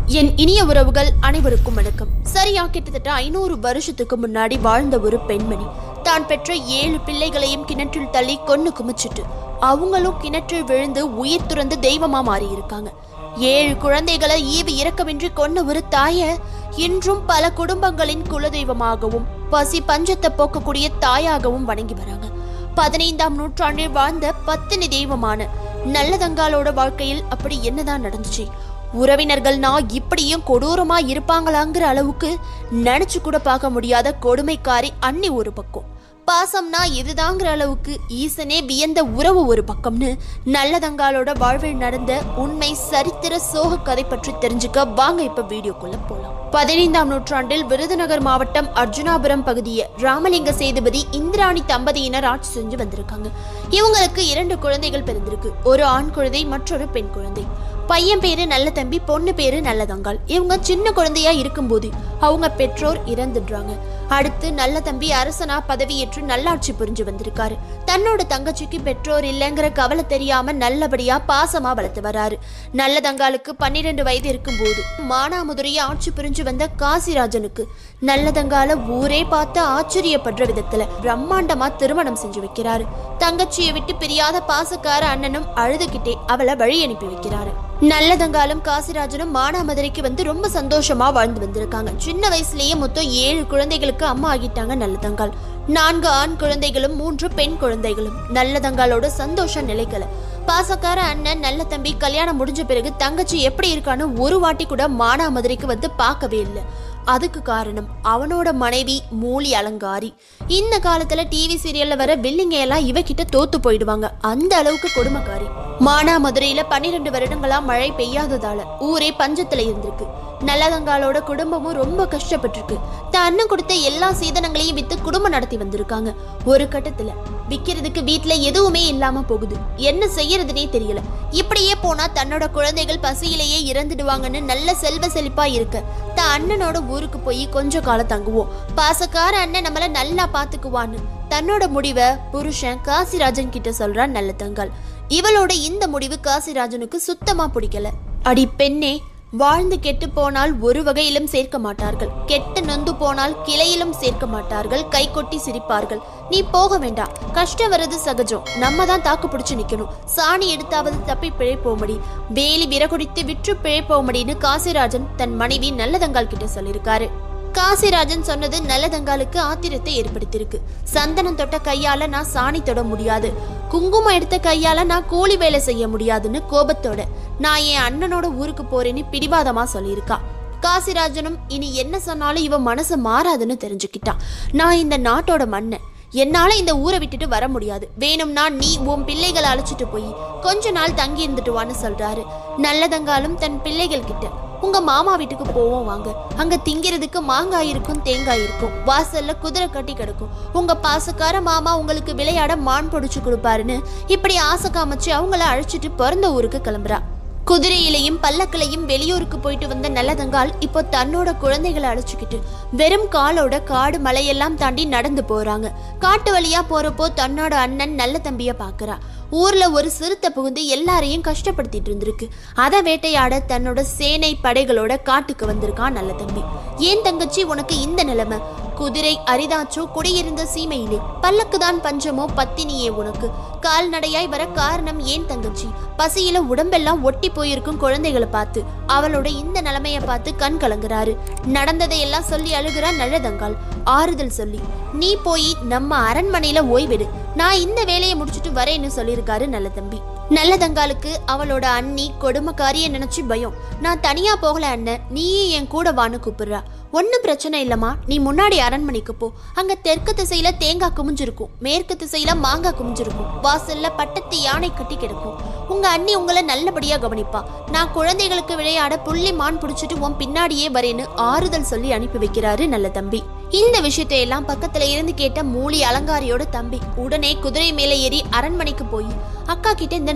என் இனிய உறவுகள் அனைவருக்கும் வணக்கம். சரியா கிட்டத்தட்ட 500 வருஷத்துக்கு முன்னாடி வாழ்ந்த ஒரு பெண்மணி தான் பெற்ற 7 பிள்ளைகளையும் கிணற்றில் தள்ளி கொன்னு குமிச்சிட்டு அவங்களும் கிணற்றில் விழுந்து உயிர் துறந்து தெய்வமா மாறி இருக்காங்க. 7 குழந்தைகளை ஈவு இரக்கமின்றி கொன்ன ஒரு தாய இன்றும் பல குடும்பங்களின் குலதெய்வமாகவும் பசி பஞ்சத்தை போக்கக்கூடிய தாயாகவும் வணங்கி வராங்க. 15ஆம் நூற்றாண்டில் வாழ்ந்த பத்தினி தெய்வமான நல்லதங்காலோட வாழ்க்கையில் அப்படி என்னதான் நடந்துச்சு? உறவினர்கள்னா இப்படியும் கொடூரமா இருப்பாங்களாங்கிற அளவுக்கு நினைச்சு கூட பார்க்க முடியாத கொடுமைக்காரி அண்ணி ஒரு பக்கம், பாசம்னா இதுதாங்கிற அளவுக்கு ஈசனே வியந்த உறவு ஒரு பக்கம்னு நல்லதங்காலோட வாழ்வில் நடந்த உண்மை சரித்திர சோக கதை பற்றி தெரிஞ்சுக்க வாங்க இப்ப வீடியோக்குள்ள போலாம். 15ஆம் நூற்றாண்டில் விருதுநகர் மாவட்டம் அர்ஜுனாபுரம் பகுதியை ராமலிங்க சேதுபதி இந்திராணி தம்பதியினர் ஆட்சி செஞ்சு வந்திருக்காங்க. இவங்களுக்கு 2 குழந்தைகள் பிறந்திருக்கு. ஒரு ஆண் குழந்தை, மற்றொரு பெண் குழந்தை. பையன் பேரு நல்லதம்பி, பொண்ணு பேரு நல்லதங்கால். இவங்க சின்ன குழந்தையா இருக்கும்போது அவங்க பெற்றோர் இறந்துடுறாங்க. அடுத்து நல்லதம்பி அரசனா பதவியேற்று நல்லாட்சி புரிஞ்சு வந்திருக்காரு. தன்னோட தங்கச்சிக்கு பெற்றோர் இல்லைங்கிற கவலை தெரியாம நல்லபடியா பாசமா வளர்த்து வராரு. நல்லதங்காலுக்கு 12 வயது இருக்கும்போது மானாமதுரையை ஆட்சி புரிஞ்சு வந்த காசிராஜனுக்கு நல்லதங்கால ஊரே பார்த்து ஆச்சரியப்படுற விதத்துல பிரம்மாண்டமா திருமணம் செஞ்சு வைக்கிறாரு. தங்கச்சியை விட்டு பிரியாத பாசக்கார அண்ணனும் அழுதுகிட்டே அவளை வழி அனுப்பி வைக்கிறாரு. நல்லதங்காலும் காசிராஜனும் மானாமதுரைக்கு வந்து ரொம்ப சந்தோஷமா வாழ்ந்து வந்திருக்காங்க. சின்ன வயசுலயே மொத்தம் 7 குழந்தைகளுக்கு அம்மா ஆகிட்டாங்க நல்லதங்கால். 4 ஆண் குழந்தைகளும் 3 பெண் குழந்தைகளும். நல்லதங்காலோட சந்தோஷ நிலைக்கல. பாசக்கார அண்ணன் நல்ல தம்பி கல்யாணம் முடிஞ்ச பிறகு தங்கச்சி எப்படி இருக்கான்னு ஒரு வாட்டி கூட மானாமதுரைக்கு வந்து பார்க்கவே இல்லை. அதுக்கு காரணம் அவனோட மனைவி மூலி அலங்காரி. இந்த காலத்துல டிவி சீரியல்ல வர வில்லிங்க எல்லாம் இவகிட்ட தோத்து போயிடுவாங்க, அந்த அளவுக்கு கொடுமைக்காரி. மானாமதுரையில 12 வருடங்களா மழை பெய்யாததால ஊரே பஞ்சத்துல இருந்திருக்கு. நல்லதங்காலோட குடும்பமும் ரொம்ப கஷ்டப்பட்டிருக்கு. தான் அண்ணன் கொடுத்த எல்லா சீதனங்களையும் வித்து குடும்பம் நடத்தி வந்திருக்காங்க. ஒரு கட்டத்துல விக்கிறதுக்கு வீட்டுல எதுவுமே இல்லாம போகுது. என்ன செய்யறதுனே தெரியல. இப்படியே போனா தன்னோட குழந்தைகள் பசியிலேயே இறந்துடுவாங்கன்னு நல்ல செல்வ செழிப்பா இருக்க தான் அண்ணனோட ஊருக்கு போய் கொஞ்ச காலம் தங்குவோம், பாசக்கார அண்ணன் நம்மள நல்லா பாத்துக்குவான்னு தன்னோட முடிவை புருஷன் காசிராஜன் கிட்ட சொல்றான் நல்லதங்கால். இவளோட இந்த முடிவு காசிராஜனுக்கு சுத்தமா பிடிக்கல. அடி பெண்ணே, வாழ்ந்து கெட்டு போனால் ஒரு வகையிலும் சேர்க்க மாட்டார்கள், கெட்டு நொந்து போனால் கிளையிலும் சேர்க்க மாட்டார்கள், கை கொட்டி சிரிப்பார்கள். நீ போக வேண்டாம், கஷ்டம் வர்றது சகஜம், நம்ம தான் தாக்கு பிடிச்சு நிக்கணும். சாணி எடுத்தாவது தப்பி பிழைப்போமடி, வேலி விறகுடித்து விற்று பிழைப்போமடின்னு காசிராஜன் தன் மனைவி நல்லதங்கால் கிட்ட சொல்லியிருக்காரு. காசிராஜன் சொன்னது நல்லதங்காலுக்கு ஆத்திரத்தை ஏற்படுத்தியிருக்கு. சந்தனம் தொட்ட கையால நான் சாணி தொட முடியாது, குங்குமம் எடுத்த கையால நான் கூலி வேலை செய்ய முடியாதுன்னு கோபத்தோட நான் என் அண்ணனோட ஊருக்கு போறேன்னு பிடிவாதமா சொல்லியிருக்கா. காசிராஜனும் இனி என்ன சொன்னாலும் இவன் மனசு மாறாதுன்னு தெரிஞ்சுக்கிட்டான். நான் இந்த நாட்டோட மன்னன், என்னால இந்த ஊரை விட்டுட்டு வர முடியாது, வேணும்னா நீ உன் பிள்ளைகளை அழைச்சிட்டு போய் கொஞ்ச நாள் தங்கி இருந்துட்டு வான்னு சொல்றாரு. நல்லதங்காலும் தன் பிள்ளைகள் கிட்ட உங்க மாமா வீட்டுக்கு போவோம் வாங்க, அங்க திங்கிறதுக்கு மாங்காய் இருக்கும், தேங்காய் இருக்கும், வாசல்ல குதிரை கட்டி கிடக்கும், உங்க பாசக்கார மாமா உங்களுக்கு விளையாட மான் பொடிச்சு கொடுப்பாருன்னு இப்படி ஆசை காமிச்சு அவங்கள அழைச்சிட்டு பிறந்த ஊருக்கு கிளம்புறா. குதிரையிலையும் பல்லக்கிலையும் வெளியூருக்கு போயிட்டு வந்த நல்லதங்கால் இப்போ தன்னோட குழந்தைகளை அழைச்சிக்கிட்டு வெறும் காலோட காடு மலையெல்லாம் தாண்டி நடந்து போறாங்க. காட்டு வழியா போறப்போ தன்னோட அண்ணன் நல்ல தம்பிய பாக்குறா. ஊர்ல ஒரு சிறுத்தை புகுந்து எல்லாரையும் கஷ்டப்படுத்திட்டு இருந்திருக்கு. அதை வேட்டையாட தன்னோட சேனை படைகளோட காட்டுக்கு வந்திருக்கான் நல்ல தம்பி. ஏன் தங்கச்சி உனக்கு இந்த நிலைமை? குதிரை அரிதாச்சோ குடியிருந்த சீமையிலே, பல்லக்குதான் பஞ்சமோ பத்தினியே உனக்கு? கால்நடையாய் வர காரணம் ஏன் தங்கச்சி? பசியில உடம்பெல்லாம் ஒட்டி போயிருக்கும் குழந்தைகளை பார்த்து அவளோட இந்த நிலைமைய பார்த்து கண் கலங்குறாரு. நடந்ததையெல்லாம் சொல்லி அழுகிறா நல்லதங்கால். ஆறுதல் சொல்லி நீ போய் நம்ம அரண்மனையில ஓய்விடு, நான் இந்த வேலையை முடிச்சுட்டு வரேன்னு சொல்லியிருக்காரு நல்ல தம்பி. நல்லதங்காலுக்கு அவளோட அண்ணி கொடுமைக்காரிய நினைச்சு பயம். நான் தனியா போகல அண்ணன், நீயே என் கூட வான்னு கூப்பிடுறா. ஒன்னும் பிரச்சனை இல்லம்மா, நீ முன்னாடி அரண்மனைக்கு போ. அங்க தெற்கு திசையில தேங்காய் குமிஞ்சிருக்கும், மேற்கு திசையில மாங்காய் குமிஞ்சிருக்கும், வாசல்ல பட்டத்து யானை கட்டி கிடக்கும். உங்க அண்ணி உங்களை நல்லபடியா கவனிப்பா. நான் குழந்தைகளுக்கு விளையாட புள்ளி மான் பிடிச்சிட்டு உன் பின்னாடியே வரேன்னு ஆறுதல் சொல்லி அனுப்பி வைக்கிறாரு நல்ல தம்பி. இந்த விஷயத்தை எல்லாம் பக்கத்துல இருந்து கேட்ட மூலி அலங்காரியோட தம்பி உடனே குதிரை மேல ஏறி அரண்மனைக்கு போய் அக்கா கிட்ட இந்த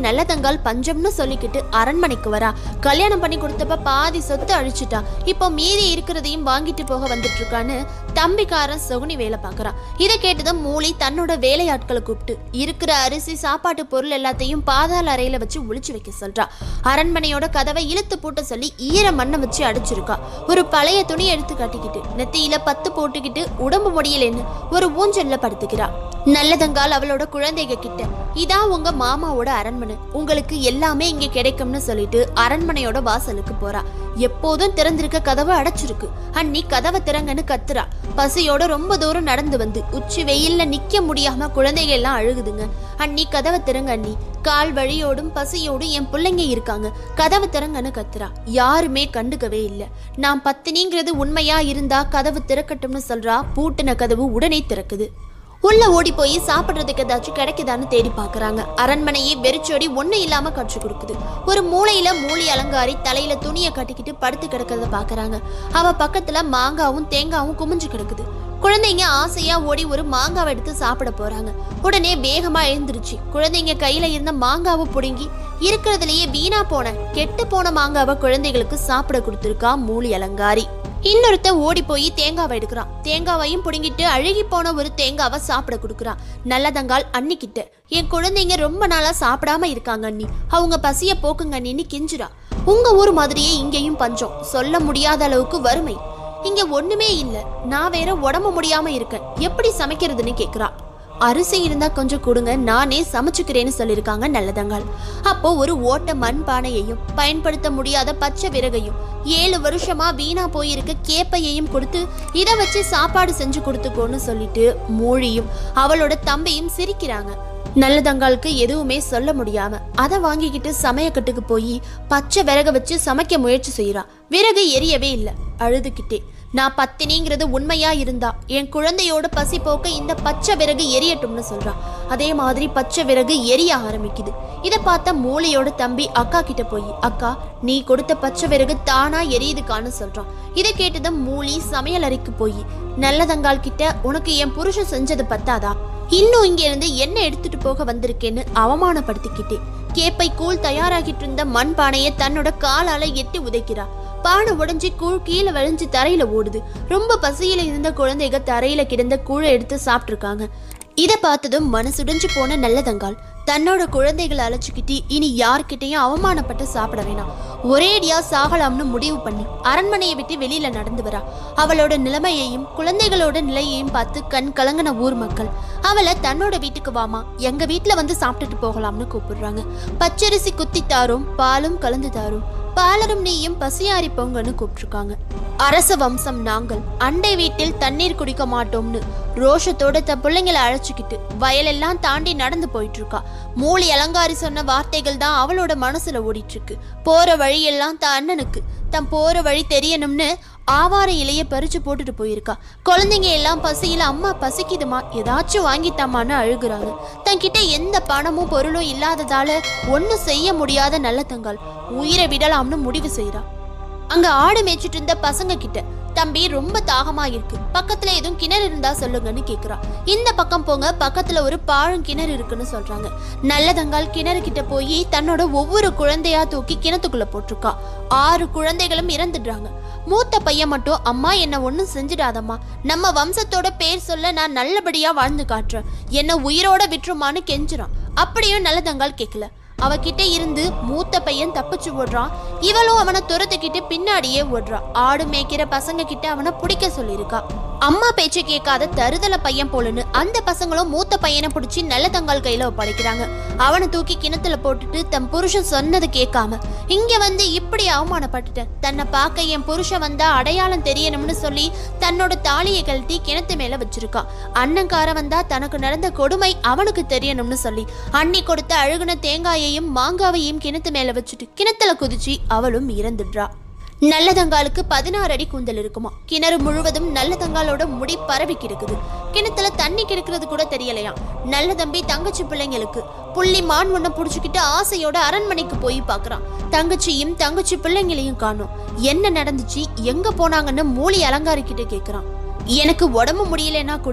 நல்லதங்கால் பஞ்சம்னு சொல்லிக்கிட்டு அரண்மனைக்கு வரா. கல்யாணம் பண்ணி கொடுத்தப்ப பாதி சொத்து அழிச்சுட்டா, இப்போ மீதி இருக்கிறதையும் வாங்கிட்டு போக வந்துட்டு இருக்கான்னு தம்பிக்காரன் சகுனி வேலை பாக்குறான். இதை கேட்டதும் மூலி தன்னோட வேலையாட்களை கூப்பிட்டு இருக்கிற அரிசி சாப்பாட்டு பொருள் எல்லாத்தையும் பாதாள அறையில வச்சு ஒளிச்சு வைக்க சொல்றா. அரண்மனையோட கதவை இழுத்து பூட்ட சொல்லி ஈர மண்ணை வச்சு அடிச்சிருக்கா. ஒரு பழைய துணி எடுத்து கட்டிக்கிட்டு நெத்தியில பத்து போட்டுக்கிட்டு உடம்பு முடியலன்னு ஒரு ஊஞ்சல்ல படுத்துக்கிறா. நல்லதங்கால் அவளோட குழந்தைங்க கிட்ட, இதான் உங்க மாமாவோட அரண்மனை, உங்களுக்கு எல்லாமே இங்க கிடைக்கும்னு சொல்லிட்டு அரண்மனையோட வாசலுக்கு போறா. எப்போதும் திறந்திருக்க கதவை அடைச்சிருக்கு. அண்ணி கதவை திறங்கன்னு கத்துறா. பசியோட ரொம்ப தூரம் நடந்து வந்து உச்சி வெயில்ல நிக்க முடியாம குழந்தைங்க எல்லாம் அழுகுதுங்க. அண்ணி கதவை திறங்க அண்ணி, கால் வழியோடும் பசியோடும் என் பிள்ளைங்க இருக்காங்க, கதவு திறங்கன்னு கத்துறா. யாருமே கண்டுக்கவே இல்லை. நான் பத்தினிங்கிறது உண்மையா இருந்தா கதவு திறக்கட்டும்னு சொல்றா. பூட்டின கதவு உடனே திறக்குது. உள்ள ஓடி போய் சாப்பிட்றதுக்கு ஏதாச்சும் கிடைக்குதான்னு தேடி பாக்குறாங்க. அரண்மனையை வெறிச்சோடி ஒண்ணு இல்லாம காட்சி கொடுக்குது. ஒரு மூளையில மூலி அலங்காரி தலையில துணியை கட்டிக்கிட்டு படுத்து கிடக்கிறத பாக்குறாங்க. அவ பக்கத்துல மாங்காவும் தேங்காவும் குமிஞ்சு கிடக்குது. குழந்தைங்க ஆசையா ஓடி ஒரு மாங்காவை எடுத்து சாப்பிட போறாங்க. உடனே வேகமா எழுந்துருச்சு. குழந்தைங்க கையில இருந்த மாங்காவை புடுங்கி இருக்கிறதுலயே வீணா போன கெட்டு போன மாங்காவை குழந்தைகளுக்கு சாப்பிட கொடுத்துருக்கா மூலி அலங்காரி. இன்னொருத்த ஓடி போய் தேங்காவை எடுக்கிறான். தேங்காவையும் புடுங்கிட்டு அழுகி போன ஒரு தேங்காவை சாப்பிட கொடுக்குறான். நல்லதங்கால் அண்ணிக்கிட்ட, என் குழந்தைங்க ரொம்ப நாளா சாப்பிடாம இருக்காங்க அண்ணி, அவங்க பசிய போக்குங்க அண்ணின்னு கெஞ்சுறா. உங்க ஊர் மாதிரியே இங்கேயும் பஞ்சம், சொல்ல முடியாத அளவுக்கு வறுமை, இங்க ஒண்ணுமே இல்ல, நான் வேற உடம்பு முடியாம இருக்கேன், எப்படி சமைக்கிறதுன்னு கேக்குறா. அரிசி இருந்தா கொஞ்சம் கொடுங்க, நானே சமைச்சுக்கிறேன்னு சொல்லியிருக்காங்க நல்லதங்கால். அப்போ ஒரு ஓட்ட மண் பானையையும் பயன்படுத்த முடியாத பச்சை விறகையும் 7 வருஷமா வீணா போயிருக்க கேப்பையையும் கொடுத்து இதை வச்சு சாப்பாடு செஞ்சு கொடுத்துக்கோன்னு சொல்லிட்டு மூழியும் அவளோட தம்பியும் சிரிக்கிறாங்க. நல்லதங்காலுக்கு எதுவுமே சொல்ல முடியாம அதை வாங்கிக்கிட்டு சமையக்கட்டுக்கு போய் பச்சை விறக வச்சு சமைக்க முயற்சி செய்யறா. விறகு எரியவே இல்லை. அழுதுகிட்டே, நான் பத்தினிங்கிறது உண்மையா இருந்தா என் குழந்தையோட பசி போக்க இந்த பச்சை விறகு எரியட்டும்னு சொல்றா. அதே மாதிரி பச்சை விறகு எரிய ஆரம்பிக்குது. இதை பார்த்த மூளையோட தம்பி அக்கா கிட்ட போய், அக்கா நீ கொடுத்த பச்சை விறகு தானா எரியுதுக்கான்னு சொல்றான். இதை கேட்டதும் மூலி சமையல் அறைக்கு போய், நல்லதங்கால் கிட்ட, உனக்கு என் புருஷன் செஞ்சது பத்தாதா, இன்னும் இங்க இருந்து என்ன எடுத்துட்டு போக வந்திருக்கேன்னு அவமானப்படுத்திக்கிட்டே கேப்பை கூழ் தயாராகிட்டு இருந்த மண் பானையை தன்னோட காலால எட்டி உதைக்கிறா. பானை உடைஞ்சி கூழ் கீழே வளைஞ்சு தரையில ஓடுது. ரொம்ப பசியில இருந்த குழந்தைங்க தரையில கிடந்த கூழை எடுத்து சாப்பிட்டுருக்காங்க. இதை பார்த்ததும் மனசுடைஞ்சு போன நல்லதங்கால் தன்னோட குழந்தைகளை அழைச்சிக்கிட்டு இனி யார்கிட்டையும் அவமானப்பட்டு சாப்பிட வேணாம், ஒரேடியா சாகலாம்னு முடிவு பண்ணி அரண்மனையை விட்டு வெளியில நடந்து வரா. அவளோட நிலைமையையும் குழந்தைகளோட நிலையையும் பார்த்து கண் கலங்கின ஊர் மக்கள் அவளை தன்னோட வீட்டுக்கு வாமா, எங்க வீட்டுல வந்து சாப்பிட்டுட்டு போகலாம்னு கூப்பிடுறாங்க. பச்சரிசி குத்தி தாரும், பாலும் கலந்து தாரும், பாலரும் நீயும் பசியாரி பொங்கன்னு கூப்பிட்டுருக்காங்க. அரச வம்சம் நாங்கள், அண்டை வீட்டில் தண்ணீர் குடிக்க மாட்டோம்னு ரோஷத்தோட தன் பிள்ளைங்களை அழைச்சிக்கிட்டு வயலெல்லாம் தாண்டி நடந்து போயிட்டு இருக்கா. மூலி அலங்காரி சொன்ன வார்த்தைகள் தான் அவளோட மனசுல ஓடிட்டு இருக்கு. போற வழியெல்லாம் தன் அண்ணனுக்கு தன் போற வழி தெரியணும்னு ஆவார இலைய பறிச்சு போட்டுட்டு போயிருக்கா. குழந்தைங்க எல்லாம் பசியில அம்மா பசிக்குதுமா, ஏதாச்சும் வாங்கித்தாமான்னு அழுகுறாங்க. தன்கிட்ட எந்த பணமும் பொருளும் இல்லாததால ஒன்னும் செய்ய முடியாத நல்லதங்கால் உயிரை விடலாம்னு முடிவு செய்யறா. அங்க ஆடு மேய்ச்சிட்டு இருந்த பசங்க கிட்ட, தம்பி ரொம்ப தாகமா இருக்கு, பக்கத்துல எதுவும் கிணறு இருந்தா சொல்லுங்கன்னு கேக்குறா. இந்த பக்கம் போங்க, பக்கத்துல ஒரு பாழும் கிணறு இருக்குன்னு சொல்றாங்க. நல்லதங்கால் கிணறு கிட்ட போய் தன்னோட ஒவ்வொரு குழந்தையா தூக்கி கிணத்துக்குள்ள போட்டிருக்கா. 6 குழந்தைகளும் இறந்துடுறாங்க. மூத்த பையன் மட்டும், அம்மா என்ன ஒன்னும் செஞ்சிடாதம்மா, நம்ம வம்சத்தோட பேர் சொல்ல நான் நல்லபடியா வாழ்ந்து காட்டுறேன், என்ன உயிரோட விட்டுருமான்னு கெஞ்சுறான். அப்படியும் நல்லதங்கால் கேட்கல. அவகிட்ட இருந்து மூத்த பையன் தப்பிச்சு ஓடுறான். இவளும் அவனை துரத்துக்கிட்டு பின்னாடியே ஓடுறா. ஆடு மேய்க்கிற பசங்க கிட்ட அவனை பிடிக்க சொல்லியிருக்கா. அம்மா பேச்சை கேட்காத தருதல பையன் போலன்னு அந்த பசங்களும் மூத்த பையனை பிடிச்சி நல்லதங்கால் கையில ஒப்படைக்கிறாங்க. அவனை தூக்கி கிணத்துல போட்டுட்டு தன் புருஷன் சொன்னது கேட்காம இங்க வந்து இப்படி அவமானப்பட்டுட்டேன், தன்னை பார்க்க என் புருஷன் வந்தா அடையாளம் தெரியணும்னு சொல்லி தன்னோட தாலியை கழட்டி கிணத்து மேல வச்சிருக்கா. அண்ணன்கார வந்தா தனக்கு நடந்த கொடுமை அவனுக்கு தெரியணும்னு சொல்லி அண்ணி கொடுத்த அழுகுன தேங்காயையும் மாங்காவையும் கிணத்து மேல வச்சுட்டு கிணத்துல குதிச்சு அவளும் இறந்துடுறா. நல்லதங்காலுக்கு 16 அடி கூந்தல் இருக்குமா. கிணறு முழுவதும் நல்லதங்காலோட முடி பரவி கிடக்குது. கிணத்துல தண்ணி கிடக்கிறது கூட தெரியலையா. நல்ல தம்பி தங்கச்சி பிள்ளைங்களுக்கு புள்ளி மான் ஒண்ண புடிச்சுக்கிட்டு ஆசையோட அரண்மனைக்கு போய் பாக்குறான். தங்கச்சியும் தங்கச்சி பிள்ளைங்களையும் காணோம். என்ன நடந்துச்சு, எங்க போனாங்கன்னு மூலி அலங்காரிக்கிட்ட கேக்குறான். எனக்கு உடம்பு முடியலன்னா கூட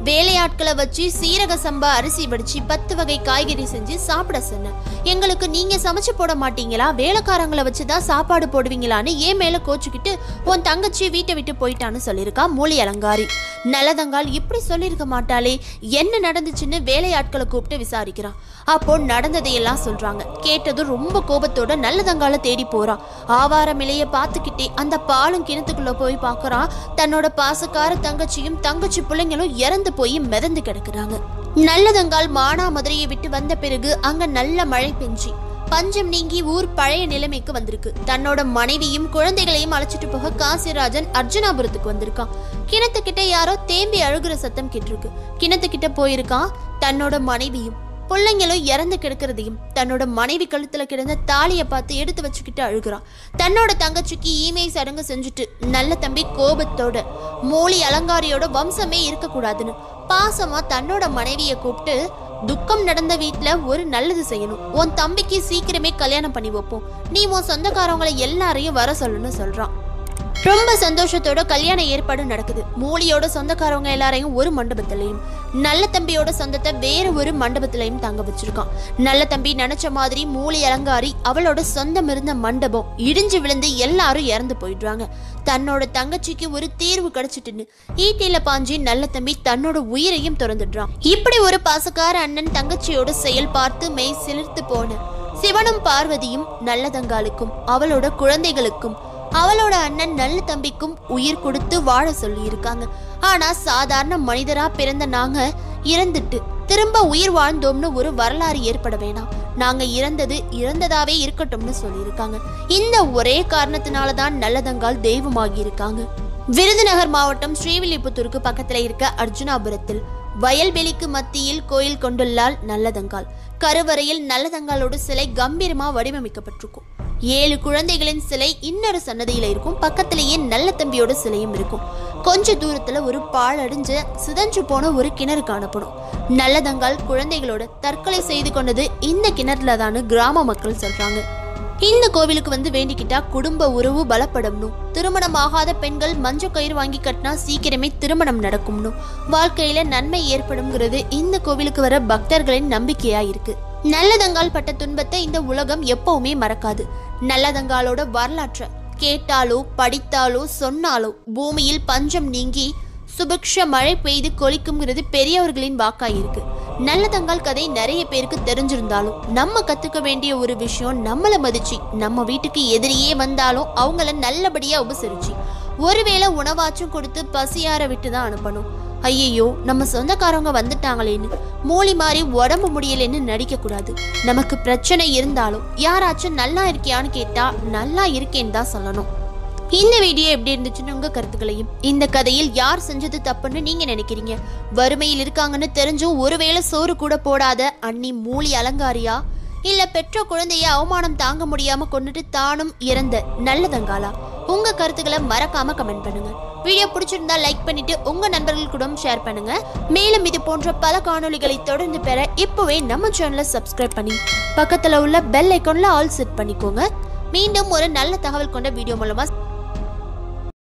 வேலையாட்களை வச்சு சீரக சம்பா அரிசி வடிச்சு 10 வகை காய்கறி செஞ்சு சாப்பிட சொன்னேன். எங்களுக்கு நீங்க சமைச்சு போட மாட்டீங்களா, வேலைக்காரங்களை வச்சுதான் சாப்பாடு போடுவீங்களான்னு ஏன் மேல கோச்சுக்கிட்டு உன் தங்கச்சி வீட்டை விட்டு போயிட்டான்னு சொல்லியிருக்கா மூலி அலங்காரி. நல்லதங்கால் இப்படி சொல்லியிருக்க மாட்டாளே, என்ன நடந்துச்சுன்னு வேலையாட்களை கூப்பிட்டு விசாரிக்கிறான். அப்போ நடந்ததையெல்லாம் சொல்றாங்க. கேட்டதும் ரொம்ப கோபத்தோட நல்லதங்கால தேடி போறான். ஆவாரம் இலைய பார்த்துக்கிட்டே அந்த பாலும் கிணத்துக்குள்ள போய் பார்க்கறான். தன்னோட பாசக்கார தங்கச்சியும் தங்கச்சி பிள்ளைங்களும் இறந்து போய் மிதந்து கிடக்குறாங்க. நல்லதங்கால் மானாமதுரையை விட்டு வந்த பிறகு அங்க நல்ல மழை பெஞ்சி பஞ்சம் நீங்கி ஊர் பழைய நிலைமைக்கு வந்திருக்கு. தன்னோட மனைவியும் குழந்தைகளையும் அழைச்சிட்டு போக காசிராஜன் அர்ஜுனாபுரத்துக்கு வந்திருக்கான். கிணத்துக்கிட்ட யாரோ தேம்பி அழுகுற சத்தம் கேட்டிருக்கு. கிணத்துக்கிட்ட போயிருக்கான். தன்னோட மனைவியும் பிள்ளைங்களும் இறந்து கிடக்கிறதையும் தன்னோட மனைவி கழுத்துல கிடந்த தாலியை பார்த்து எடுத்து வச்சுக்கிட்டு அழுகுறான். தன்னோட தங்கச்சிக்கு ஈமை சடங்கு செஞ்சுட்டு நல்ல தம்பி கோபத்தோட மூலி அலங்காரியோட வம்சமே இருக்கக்கூடாதுன்னு பாசமா தன்னோட மனைவியை கூப்பிட்டு, துக்கம் நடந்த வீட்டுல ஒரு நல்லது செய்யணும், உன் தம்பிக்கு சீக்கிரமே கல்யாணம் பண்ணி வைப்போம், நீ உன் சொந்தக்காரவங்களை எல்லாரையும் வர சொல்லணும்னு சொல்றான். ரொம்ப சந்தோஷத்தோட கல்யாண ஏற்பாடு நடக்குது. மூலியோட சொந்தக்காரவங்க எல்லாரையும் ஒரு மண்டபத்திலையும் நல்ல தம்பியோட சொந்தத்தை வேற ஒரு மண்டபத்திலையும் தங்க வச்சிருக்கான். நல்ல தம்பி நினைச்ச மாதிரி மூலி அலங்காரி அவளோட சொந்தம் இருந்த மண்டபம் இடிஞ்சு விழுந்து எல்லாரும் இறந்து போயிடுறாங்க. தன்னோட தங்கச்சிக்கு ஒரு தீர்வு கிடைச்சிட்டுன்னு ஈட்டில பாஞ்சி நல்ல தம்பி தன்னோட உயிரையும் திறந்துடுறான். இப்படி ஒரு பாசக்கார அண்ணன் தங்கச்சியோட செயல் பார்த்து மெய் சிலிர்த்து போன சிவனும் பார்வதியும் நல்லதங்காலுக்கும் அவளோட குழந்தைகளுக்கும் அவளோட அண்ணன் நல்ல தம்பிக்கும் உயிர் கொடுத்து வாழ சொல்லி இருக்காங்க. ஆனா சாதாரண மனிதரா பிறந்த நாங்க இறந்துட்டு திரும்ப உயிர் வாழ்ந்தோம்னு ஒரு வரலாறு ஏற்பட வேணாம், நாங்க இறந்தது இறந்ததாவே இருக்கட்டும்னு சொல்லியிருக்காங்க. இந்த ஒரே காரணத்தினாலதான் நல்லதங்கால் தெய்வமாகி இருக்காங்க. விருதுநகர் மாவட்டம் ஸ்ரீவில்லிபுத்தூருக்கு பக்கத்துல இருக்க அர்ஜுனாபுரத்தில் வயல்வெளிக்கு மத்தியில் கோயில் கொண்டுள்ளாள் நல்லதங்கால். கருவறையில் நல்லதங்காலோட சிலை கம்பீரமா வடிவமைக்கப்பட்டிருக்கும். 7 குழந்தைகளின் சிலை இன்னொரு சன்னதியில இருக்கும். பக்கத்திலேயே நல்ல தம்பியோட சிலையும் இருக்கும். கொஞ்ச தூரத்துல ஒரு பாழடைஞ்ச சிதஞ்சு போன ஒரு கிணறு காணப்படும். நல்லதங்கால் குழந்தைகளோட தற்கொலை செய்து கொண்டது இந்த கிணறுல தான்னு கிராம மக்கள் சொல்றாங்க. இந்த கோவிலுக்கு வந்து வேண்டிக்கிட்டா குடும்ப உறவு பலப்படணும், திருமணம் ஆகாத பெண்கள் மஞ்சள் கயிறு வாங்கி கட்டினா சீக்கிரமே திருமணம் நடக்கும்னு, வாழ்க்கையில நன்மை ஏற்படும்ங்கிறது இந்த கோவிலுக்கு வர பக்தர்களின் நம்பிக்கையா இருக்கு. நல்லதங்கால் பட்ட துன்பத்தை இந்த உலகம் எப்பவுமே மறக்காது. நல்லதங்காலோட வரலாற்றை கேட்டாலோ படித்தாலோ சொன்னாலோ பூமியில் பஞ்சம் நீங்கி சுபிக்ஷ மழை பெய்து கொளிக்கும்ங்கிறது பெரியவர்களின் வாக்காயிருக்கு. நல்லதங்கால் கதை நிறைய பேருக்கு தெரிஞ்சிருந்தாலும் நம்ம கத்துக்க வேண்டிய ஒரு விஷயம், நம்மளை மதிச்சு நம்ம வீட்டுக்கு எதிரியே வந்தாலும் அவங்கள நல்லபடியா உபசரிச்சு ஒருவேளை உணவாச்சும் கொடுத்து பசியார விட்டு தான் அனுப்பணும். ஐயையோ நம்ம சொந்தக்காரவங்க வந்துட்டாங்களேன்னு மூலி மாறி உடம்பு முடியலன்னு நடிக்க கூடாது. நமக்கு பிரச்சனை இருந்தாலும் யாராச்சும் நல்லா இருக்கியான்னு கேட்டா நல்லா இருக்கேன்னு தான் சொல்லணும். இந்த வீடியோ எப்படி இருந்துச்சுன்னு உங்க கருத்துக்களையும், இந்த கதையில் யார் செஞ்சது தப்புன்னு நீங்க நினைக்கிறீங்க, வறுமையில் இருக்காங்கன்னு தெரிஞ்சும் ஒருவேளை சோறு கூட போடாத அண்ணி மூலி அலங்காரியா, இல்ல பெற்ற குழந்தைய அவமானம் தாங்க முடியாம கொண்டுட்டு தானும் இறந்த நல்லதங்காலா? உங்க கருத்துக்களை மறக்காம கமெண்ட் பண்ணுங்க. வீடியோ பிடிச்சிருந்தா லைக் பண்ணிட்டு உங்க நண்பர்கள் கூட ஷேர் பண்ணுங்க. மேலும் இது போன்ற பல காணொளிகளை தொடர்ந்து பெற இப்பவே நம்ம சேனலை சப்ஸ்கிரைப் பண்ணி பக்கத்துல உள்ள பெல் ஐகான்ல ஆல் செட் பண்ணிக்கோங்க. மீண்டும் ஒரு நல்ல தகவல் கொண்ட வீடியோ மூலமா